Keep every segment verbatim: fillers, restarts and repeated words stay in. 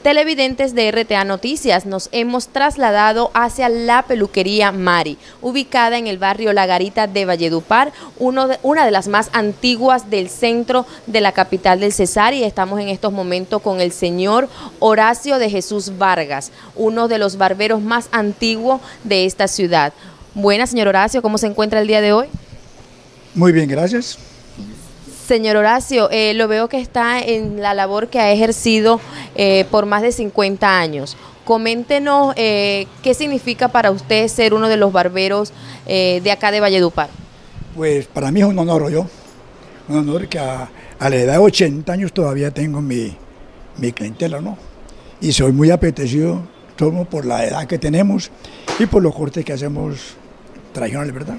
Televidentes de R T A Noticias, nos hemos trasladado hacia la peluquería Mari, ubicada en el barrio La Garita de Valledupar, uno de, una de las más antiguas del centro de la capital del Cesar, y estamos en estos momentos con el señor Horacio de Jesús Vargas, uno de los barberos más antiguos de esta ciudad. Buenas, señor Horacio, ¿cómo se encuentra el día de hoy? Muy bien, gracias. Señor Horacio, eh, lo veo que está en la labor que ha ejercido eh, por más de cincuenta años. Coméntenos eh, qué significa para usted ser uno de los barberos eh, de acá de Valledupar. Pues para mí es un honor, yo, un honor que a, a la edad de ochenta años todavía tengo mi, mi clientela, ¿no? Y soy muy apetecido, todo por la edad que tenemos y por los cortes que hacemos tradicionales, ¿verdad?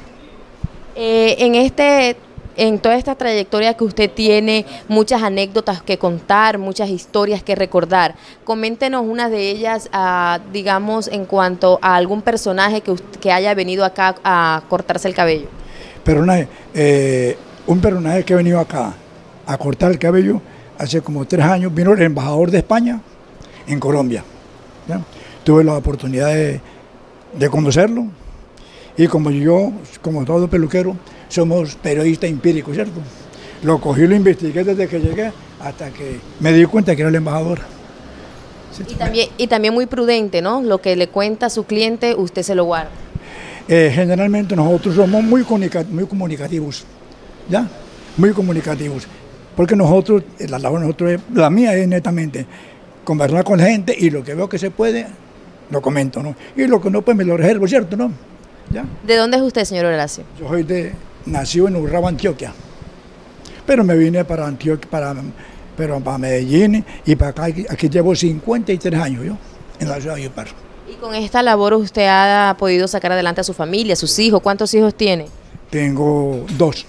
Eh, en este... En toda esta trayectoria que usted tiene, muchas anécdotas que contar, muchas historias que recordar. Coméntenos una de ellas, uh, digamos, en cuanto a algún personaje que, usted, que haya venido acá a cortarse el cabello. Personaje, eh, un personaje que ha venido acá a cortar el cabello hace como tres años, vino el embajador de España en Colombia. ¿Ya? Tuve la oportunidad de, de conocerlo y como yo, como todo peluquero, somos periodistas empíricos, ¿cierto? Lo cogí y lo investigué desde que llegué hasta que me di cuenta que era el embajador. ¿Sí? Y también, y también muy prudente, ¿no? Lo que le cuenta a su cliente, usted se lo guarda. Eh, generalmente nosotros somos muy, comunica muy comunicativos, ¿ya? Muy comunicativos. Porque nosotros, la labor de nosotros, la mía es netamente conversar con la gente y lo que veo que se puede, lo comento, ¿no? Y lo que no, pues me lo reservo, ¿cierto? ¿No? ¿Ya? ¿De dónde es usted, señor Horacio? Yo soy de... Nació en Urraba, Antioquia, pero me vine para Antioquia, para, pero para Medellín y para acá. Aquí llevo cincuenta y tres años yo, en la ciudad de Valledupar. ¿Y con esta labor usted ha podido sacar adelante a su familia, a sus hijos? ¿Cuántos hijos tiene? Tengo dos.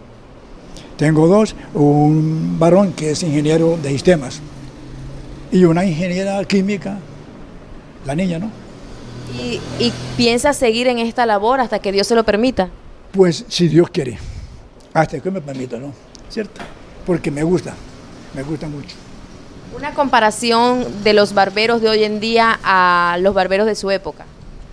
Tengo dos, un varón que es ingeniero de sistemas y una ingeniera química, la niña, ¿no? ¿Y, y piensa seguir en esta labor hasta que Dios se lo permita? Pues si Dios quiere, hasta que me permita, ¿no? ¿Cierto? Porque me gusta, me gusta mucho. Una comparación de los barberos de hoy en día a los barberos de su época.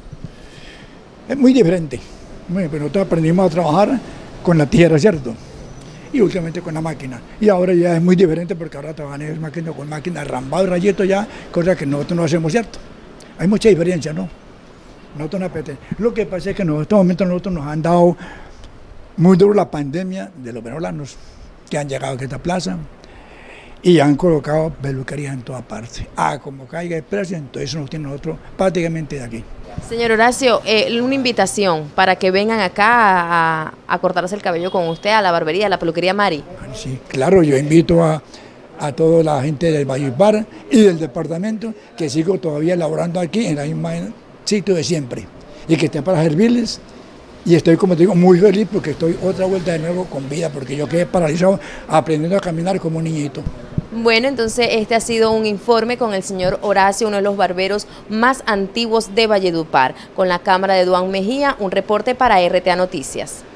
Es muy diferente. Bueno, pero nosotros aprendimos a trabajar con la tijera, ¿cierto? Y últimamente con la máquina. Y ahora ya es muy diferente porque ahora trabajan en máquina con máquina, rambado y rayito ya, cosa que nosotros no hacemos, ¿cierto? Hay mucha diferencia, ¿no? Nosotros no apetece. Lo que pasa es que en estos momentos nosotros nos han dado muy duro la pandemia de los venezolanos que han llegado a esta plaza y han colocado peluquerías en todas partes. Ah, como caiga el precio, entonces eso nos tiene nosotros prácticamente de aquí. Señor Horacio, eh, una invitación para que vengan acá a, a cortarse el cabello con usted a la barbería, a la peluquería Mari. Sí, claro, yo invito a, a toda la gente del Valledupar y del departamento que sigo todavía laborando aquí en la misma sitio de siempre y que esté para servirles, y estoy, como te digo, muy feliz porque estoy otra vuelta de nuevo con vida porque yo quedé paralizado aprendiendo a caminar como un niñito. Bueno, entonces este ha sido un informe con el señor Horacio, uno de los barberos más antiguos de Valledupar. Con la cámara de Duan Mejía, un reporte para R T A Noticias.